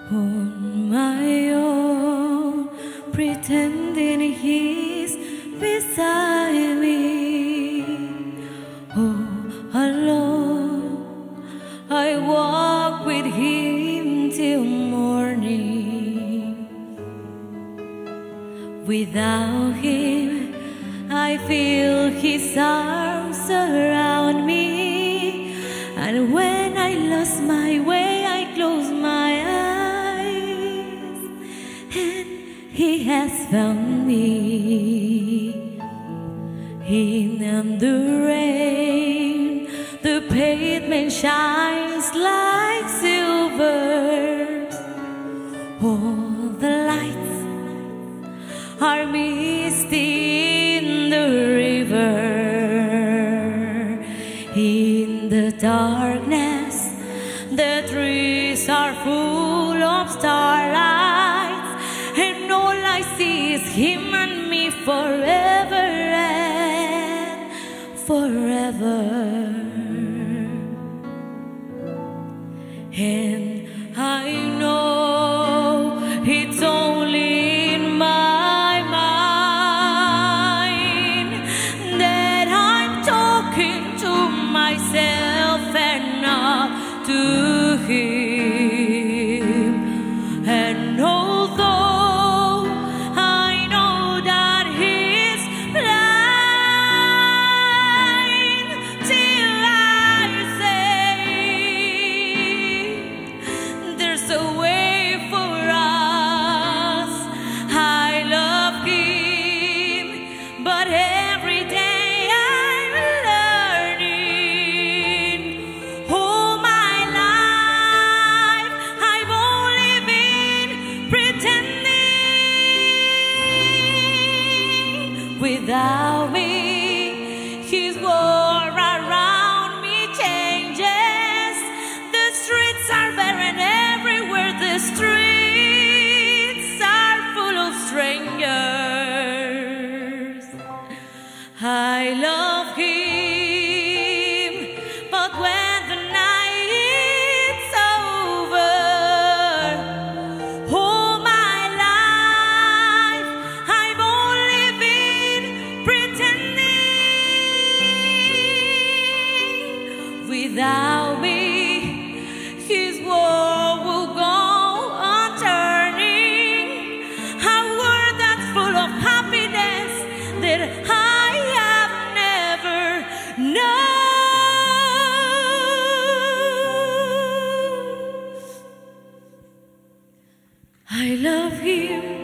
on my own, pretending he's beside me. Oh, alone, I walk with him till morning. Without him, I feel his arms around me. And when I lost my way, I close my eyes, and he has found me. In the rain, the pavement shines like silver. All the lights are misty in the river. In the darkness, the trees are full of starlight, and all I see is him and me forever and forever. And I know it's only in my mind that I'm talking to myself and not to him. And although I know that he's blind, till I say there's a way for us. I love him, but every day I'm learning. All my life I've only been pretending. Without me, his war around me changes. The streets are barren everywhere. The streets are full of strangers. I love him, but when the night's over, all my life I've only been pretending. Without me, his war will go on turning. A world that's full of happiness that I have never known. I love him,